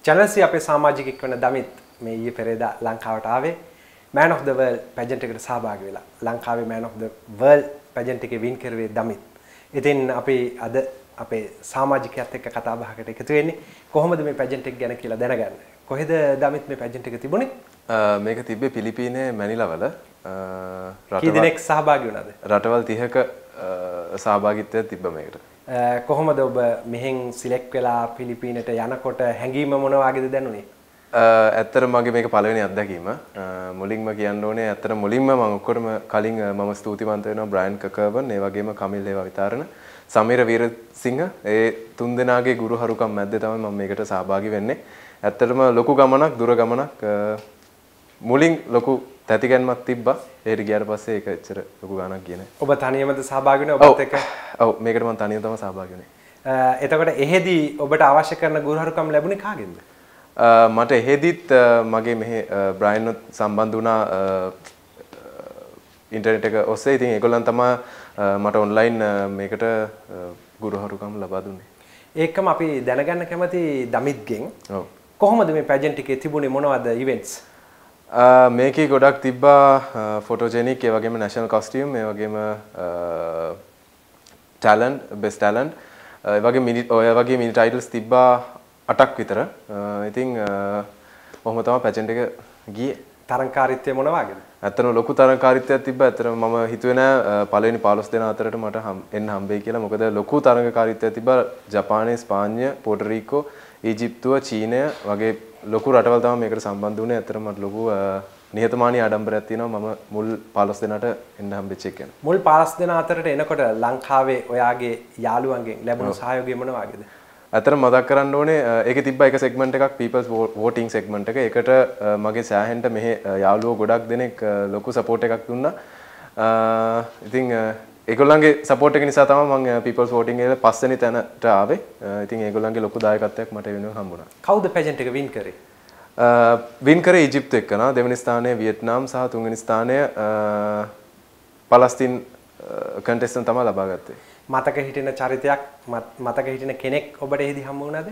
channel C අපේ සමාජිකෙක් වෙන දමිත් මේ ඊයේ පෙරේදා ලංකාවට ආවේ Man of the World pageant එකට සහභාගී වෙලා. ලංකාවේ Man of the World pageant එකේ win කරුවේ දමිත්. ඉතින් අපි අද අපේ සමාජිකයත් එක්ක කතා බහකට එකතු වෙන්නේ කොහොමද මේ pageant එක ගැන කියලා දැනගන්න. කොහෙද දමිත් මේ pageant එක තිබුණේ? මේක තිබ්බේ පිලිපීනයේ මැනිලාවල. කී දිනක් සහභාගී වුණාද? රටවල් 30ක සහභාගීත්වයක් තිබ්බ මේකට. කොහොමද ඔබ මෙහෙන් සිලෙක්ට් වෙලා පිලිපීනට යනකොට හැංගීම මොන වගේද දැනුනේ? ඇත්තට මගේ මේක පළවෙනි අත්දැකීම. මුලින්ම කියන්න ඕනේ ඇත්තට මුලින්ම මම ඔක්කොටම කලින් මම ස්තුතිවන්ත වෙනවා බ්‍රයන් කකර්වන්, ඒ වගේම කමිල් හේවා විතාරණ, සමීර වීරසිංහ, ඒ තුන් දෙනාගේ ගුරු හරුකම් මැද්දේ තමයි මම මේකට සහභාගී වෙන්නේ. ඇත්තටම ලොකු ගමනක්, දුර ගමනක්. මුලින් ලොකු තැතිගැන්මක් තිබ්බා. ඒකට ගියාට පස්සේ ඒක එච්චර ලොකු ගාණක් ගියේ නැහැ. ඔබ තනියමද සහභාගී වුණේ ඔබත් එක්ක? ඔව් මේකට මම තනියම තමයි සහභාගී වුණේ. එතකොට එහෙදී ඔබට අවශ්‍ය කරන ගුරු හරුකම් ලැබුණේ කාගෙන්ද? මට එහෙදිත් මගේ මෙහි බ්‍රයන්වත් සම්බන්ධ වුණා ඉන්ටර්නෙට් එක ඔස්සේ. ඉතින් ඒගොල්ලන් තමයි මට ඔන්ලයින් මේකට ගුරු හරුකම් ලබා දුන්නේ. ඒකම අපි දැනගන්න කැමති දමිත්ගෙන්. ඔව්. කොහොමද මේ pageant එකේ තිබුණේ මොනවද events? මේකේ ගොඩක් තිබ්බා ෆොටෝජෙනික්, ඒ වගේම නැෂනල් කොස්ටියුම්, ඒ වගේම ටැලන්ට්, බෙස්ට් ටැලන්ට්, ඒ වගේ ඔය වගේ මිනි ටයිටල්ස් තිබ්බා 8ක් විතර. ඉතින් කොහොම තමයි pageant එක ගියේ. තරංකාරීත්වය මොන වගේද? ඇත්තටම ලොකු තරංකාරීත්වයක් තිබ්බා. ඇත්තටම මම හිතුවේ නෑ පළවෙනි 15 දෙනා අතරට මට එන්න හම්බෙයි කියලා. මොකද ලොකු තරංකාරීත්වයක් තිබ්බා. ජපානය, ස්පාඤ්ඤය, පෝටරීකෝ, ඊජිප්තුව, චීනය වගේ ලොකු රටවල් තමයි මේකට සම්බන්ධ වුණේ. ඇත්තටම මට ලොකු නිහතමානී ආඩම්බරයක් තියෙනවා මම මුල් 15 දෙනාට එන්න හම්බෙච්ච එක ගැන. මුල් 15 දෙනා අතරට එනකොට ලංකාවේ ඔයාගේ යාළුවන්ගෙන් ලැබුණු සහයෝගය මොන වගේද? ඇත්තට මතක් කරන්න ඕනේ ඒකේ තිබ්බා එක සෙග්මන්ට් එකක් people's voting segment එක. ඒකට මගේ සෑහෙන්න මෙහි යාළුවෝ ගොඩක් දෙනෙක් ලොකු සපෝට් එකක් දුන්නා. ඉතින් ඒගොල්ලන්ගේ සපෝට් එක නිසා තමයි මම people's voting එකේ පස්වෙනි තැනට ආවේ. ඉතින් ඒගොල්ලන්ගේ ලොකු දායකත්වයක් මට වෙනුවෙන් හම්බුණා. කවුද pageant එක win කරේ? වින් කරේ ඊජිප්තු එක්කන, දෙවෙනි ස්ථානය වියට්නාම් සහ තුන්වෙනි ස්ථානය පලස්තීන් කන්ටෙස්ටන්ට් තමයි ලබා ගත්තේ. මතක හිටින චරිතයක්, මතක හිටින කෙනෙක් ඔබට එහෙදි හම්බ වුණාද?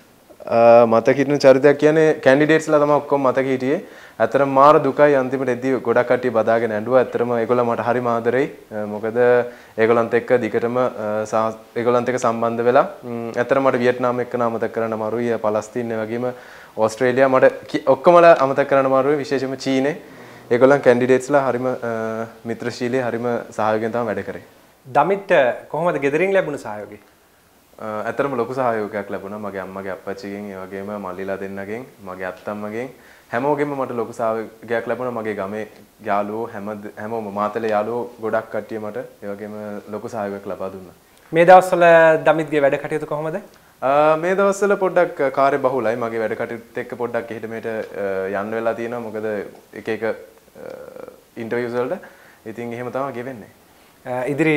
මතක හිටින චරිතයක් කියන්නේ කැන්ඩිඩේට්ස්ලා තමයි ඔක්කොම මතක හිටියේ. ඇත්තටම මාර දුකයි අන්තිමට එද්දි ගොඩක් කට්ටිය බදාගෙන ඇඬුවා. ඇත්තටම ඒගොල්ලෝ මට හරිම ආදරෙයි. මොකද ඒගොල්ලන්ත් එක්ක දිගටම ඒගොල්ලන්ත් එක්ක සම්බන්ධ වෙලා ඇත්තටම මට වියට්නාම් එක්ක අමතක කරන්න අමාරුයි. පලස්තීන් ඒ වගේම ඕස්ට්‍රේලියා මට ඔක්කොමලා අමතක කරන්න අමාරුයි. විශේෂයෙන්ම චීනේ. ඒගොල්ලන් කැන්ඩිඩේට්ස්ලා හරිම මිත්‍රශීලී, හරිම සහයෝගයෙන් තමයි වැඩ කරේ. දමිත් කොහොමද ගෙදරින් ලැබුණ සහයෝගය? ඇත්තටම ලොකු සහයෝගයක් ලැබුණා. මගේ අම්මගේ අප්පච්චිගෙන්, ඒ වගේම මල්ලිලා දෙන්නගෙන්, මගේ අත්තම්මගෙන් හැමෝගෙම මට ලොකු සහයෝගයක් ලැබුණා. මගේ ගමේ යාළුවෝ හැමෝම මාතලේ යාළුවෝ ගොඩක් කට්ටිය මට ඒ වගේම ලොකු සහයෝගයක් ලබා දුන්නා. මේ දවස්වල දමිත්ගේ වැඩ කටයුතු කොහොමද? මේ දවස්වල පොඩ්ඩක් කාර්ය බහුලයි. මගේ වැඩ කටයුතුත් එක්ක පොඩ්ඩක් එහෙට මෙහෙට යන්න වෙලා තියෙනවා. මොකද එක ඉන්ටර්වියුස් වලට. ඉතින් එහෙම තමයි ගෙවෙන්නේ. ඉදිරි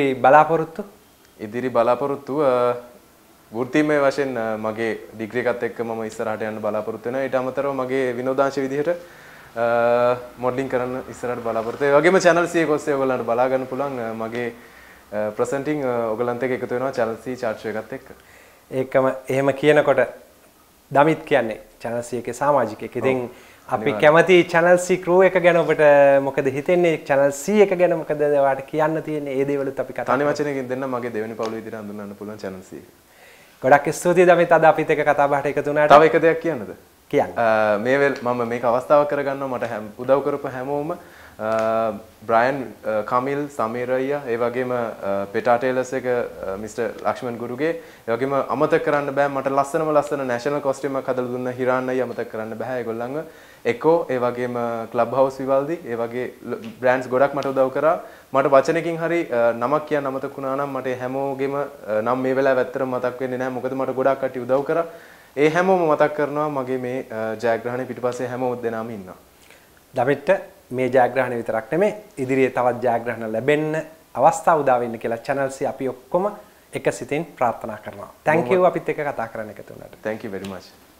බලාපොරොත්තු වෘත්තීමය වශයෙන් මගේ ඩිග්‍රී එකත් එක්ක මම ඉස්සරහට යන්න බලාපොරොත්තු වෙනවා. ඊට අමතරව මගේ විනෝදාංශ විදිහට මොඩලින් කරන්න ඉස්සරහට බලාපොරොත්තු වෙනවා. ඒ වගේම channel C එක ඔස්සේ ඔයගොල්ලන්ට බලා ගන්න පුළුවන් මගේ ප්‍රසන්ටිං ඔයගොල්ලන්ට එකතු වෙනවා channel C chart show එකත් එක්ක. ඒකම එහෙම කියනකොට දමිත් කියන්නේ channel C එකේ සමාජිකයෙක්. ඉතින් අපි කැමති channel C crew එක ගැන ඔබට මොකද හිතෙන්නේ? channel C එක ගැන මොකද ඔයාලට කියන්න තියෙන්නේ? ඒ දේවලුත් අපි කතා කරමු. තනි වචනයකින් දෙන්න මගේ දෙවෙනි පවුල විදිහට හඳුන්වන්න පුළුවන් channel C එක. ගොඩක් ස්තුතියි දමිත් අද අපිත් එක්ක කතා බහට එකතු වුණාට. තව එක දෙයක් කියන්නද? කියන්න. මම මේක අවස්ථාවක් කරගන්නවා මට උදව් කරපු හැමෝම බ්‍රයන්, කමිල්, සමීර අයියා, ඒ වගේම පෙටා ටේලර්ස් එක මිස්ටර් ලක්ෂ්මන් ගුරුගේ, ඒ වගේම අමතක කරන්න බෑ මට ලස්සන නැෂනල් කොස්ටියුම් එකක් හදලා දුන්න හිරාන් අයියා අමතක කරන්න බෑ. ඒගොල්ලන්ව එකෝ, ඒ වගේම ක්ලබ් හවුස් විවල්දි, ඒ වගේ බ්‍රෑන්ඩ්ස් ගොඩක් මට උදව් කරා. මට වචනකින් හරි නමක් කියන්න අමතක වුණා නම් මට හැමෝගෙම නම් මේ වෙලාවේ ඇත්තටම මතක් වෙන්නේ නැහැ. මොකද මට ගොඩක් කට්ටිය උදව් කරා. ඒ හැමෝම මතක් කරනවා. මගේ මේ ජයග්‍රහණය පිටිපස්සේ හැමෝම දෙනාම ඉන්නවා. දමිත්ට මේ ජයග්‍රහණය විතරක් නෙමෙයි ඉදිරියේ තවත් ජයග්‍රහණ ලැබෙන්න අවස්ථාව උදා වෙන්න කියලා channel C අපි ඔක්කොම එක සිතින් ප්‍රාර්ථනා කරනවා. thank you අපිත් එක්ක කතා කරන්න එකතු වුණාට. thank you very much.